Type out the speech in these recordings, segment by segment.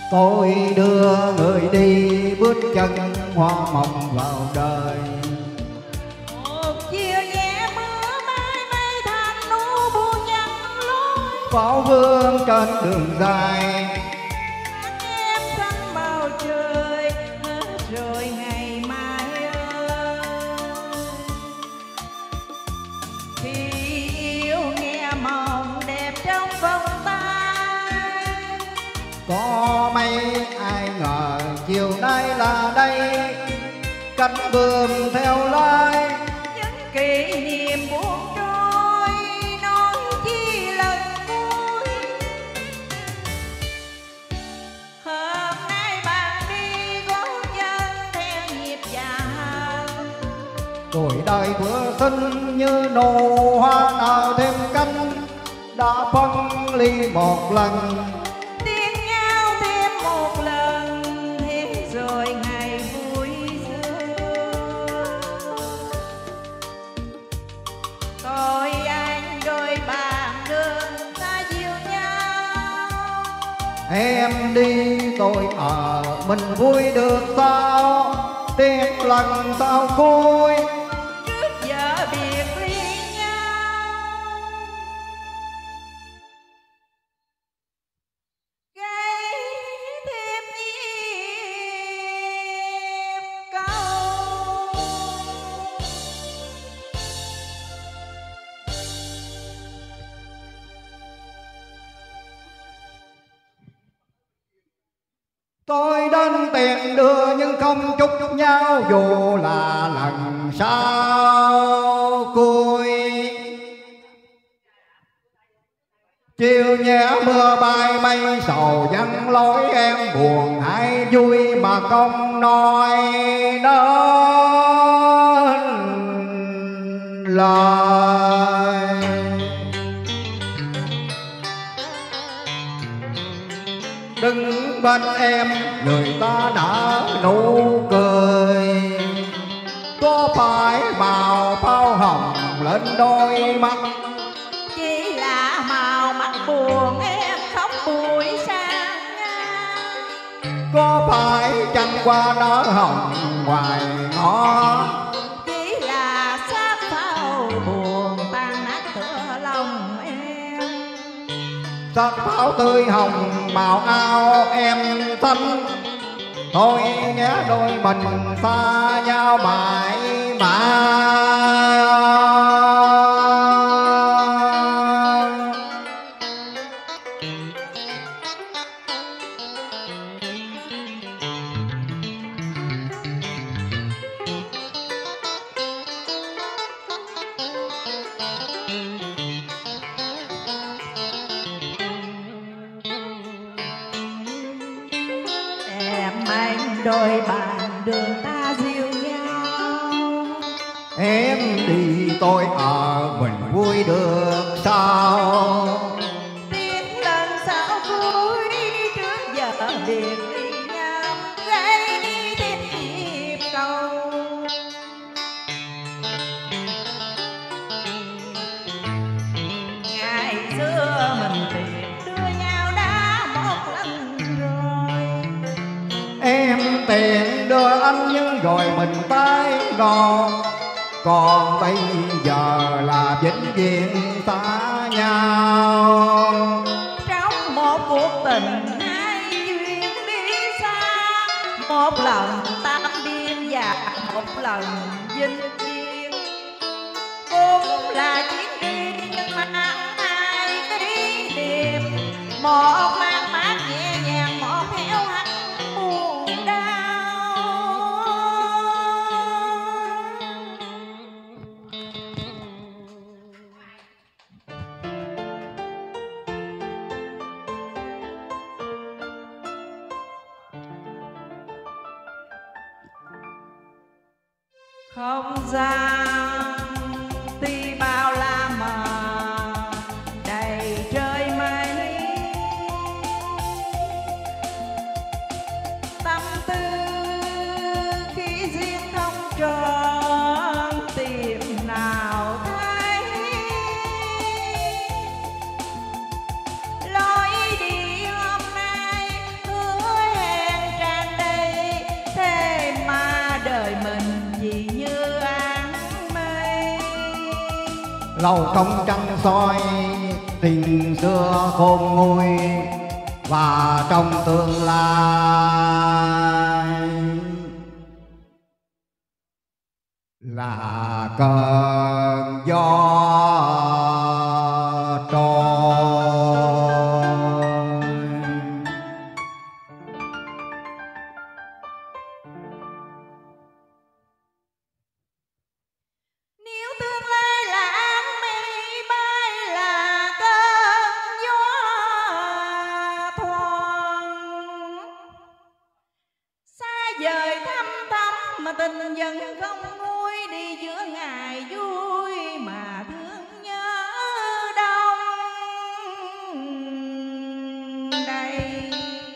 Tôi đưa người đi bước chân hoa mộng vào đời. Một chiều nhẹ mưa mây mây thành nụ buồn nhăn lối. Pháo vương trên đường dài, Em xanh màu trời hết rồi ngày mai ơi. Khi yêu nghe mộng đẹp trong vòng tay. có mấy ai ngờ chiều nay là đây, cánh bướm theo lái. Những kỷ niệm buồn trôi nói chi lần cuối. Hôm nay bạn đi gót chân theo nhịp dạo. Tuổi đời vừa sinh như nụ hoa nở thêm cánh, đã phân ly một lần. Tiếng nhau thêm một lần hết rồi ngày vui xưa. Tôi anh đôi bạn đường ta dìu nhau. Em đi tôi ở mình vui được sao, tiếc lần sao vui. Trước giờ biệt ly nhau, gây thêm nhịp câu. Tôi đến tiền đưa nhưng không chúc nhau, dù là lần sau cuối. Chiều nhẹ mưa bay mây sầu vắng lối, em buồn hay vui mà không nói nên lời. Đứng bên em người ta đã nụ cười, có phải màu pháo hồng lên đôi mắt. Chỉ là màu mắt buồn em khóc buổi sáng ngang. Có phải trăng qua nở hồng ngoài ngõ. Chỉ là xác pháo buồn tan nát cửa lòng em. Sắc pháo tươi hồng màu áo em xanh, thôi nhé đôi mình xa nhau mãi mãi. Em anh đôi bạn đường ta dìu nhau. Em đi tôi ở mình vui được sao. Tiếng lần sao vui trước giờ biệt ly nhau, gây đi thêm nhịp cầu. Ngày xưa mình tìm đưa nhau đã một lần rồi. Em tiền đưa anh nhưng rồi mình tái ngò, còn bây giờ là vĩnh viễn xa nhau. Trong một cuộc tình hai duyên đi xa, một lần tan biên và một lần vinh viên. Cũng là chuyến đi nhưng mà hai kỷ niệm, một mang mát nhẹ nhàng, một héo hắt buồn đau. Không gian tuy bao la mà đầy trời mây. Tâm tư khi duyên không tròn tìm nào thấy. Lối đi hôm nay hứa lâu không trăng soi tình xưa khôn nguôi và trong tương lai là cơn gió trôi. Nếu tương lai là áng mây bay là cơn gió thoảng, xa vời thăm thắm mà tình vẫn không nguôi, đi giữa ngày vui mà thương nhớ đông đầy.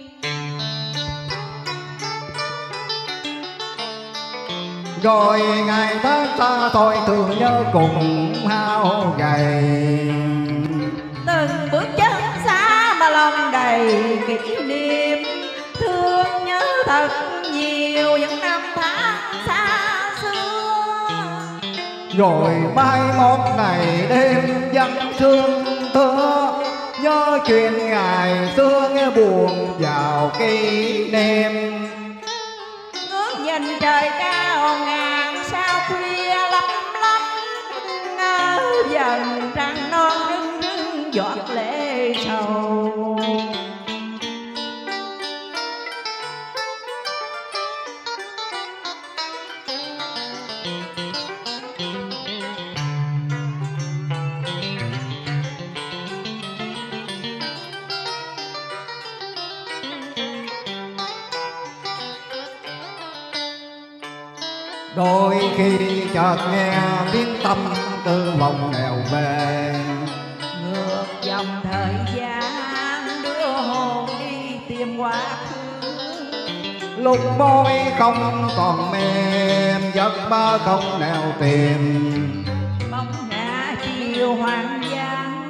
Rồi ngày tháng xa thôi thương nhớ cùng hao gầy, Từng bước chân xa mà lòng đầy kỷ niệm, thương nhớ thật nhiều những năm tháng xa xưa. rồi mai mốt ngày đêm vắng sương thưa, nhớ chuyện ngày xưa nghe buồn vào kỷ niệm. Ngước nhìn trời cao ngàn sao khuya lấp lắm, ngỡ dần trăng non rưng rưng giọt lệ sầu. Đôi khi chợt nghe tiếng tâm tư vòng nèo về, Ngược dòng thời gian đưa hồn đi tìm quá khứ. lúc môi không còn mềm giấc mơ không nẻo tìm. Bóng ngã chiều hoang vắng,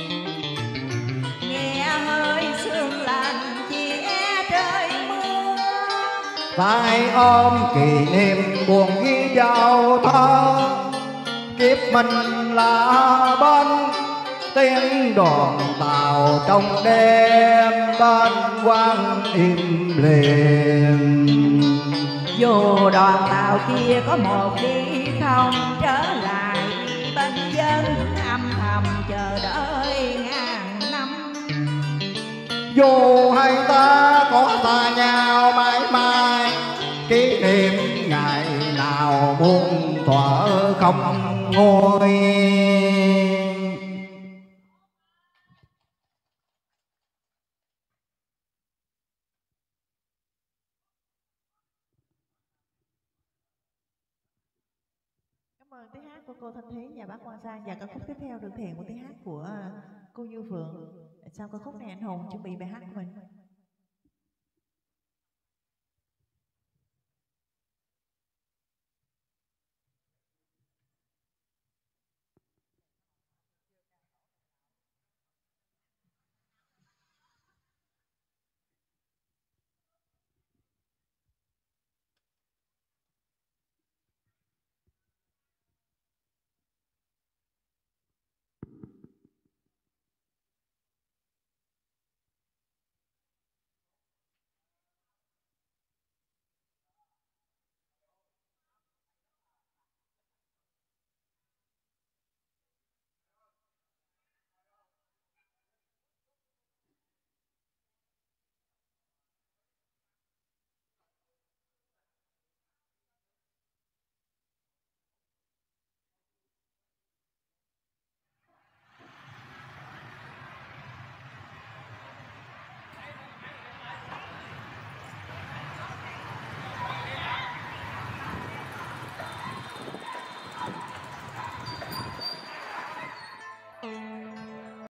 nghe hơi sương lạnh che trời mưa. Tay ôm kỷ niệm buồn ghi vào thơ, kiếp mình là bên tiếng đòn tàu trong đêm bên quan im lìm. Dù đoàn tàu kia có một đi không trở lại, bên dân âm thầm chờ đợi ngàn năm. Dù hai ta có xa nhau mãi mãi, kỷ niệm ngày nào buông thuở không nguôi. Cảm ơn tiếng hát của cô Thanh Thúy và bác Quang Sang. Và ca khúc tiếp theo được thể hiện một tiếng hát của cô Như Phượng. Sau ca khúc này anh Hùng chuẩn bị bài hát của mình.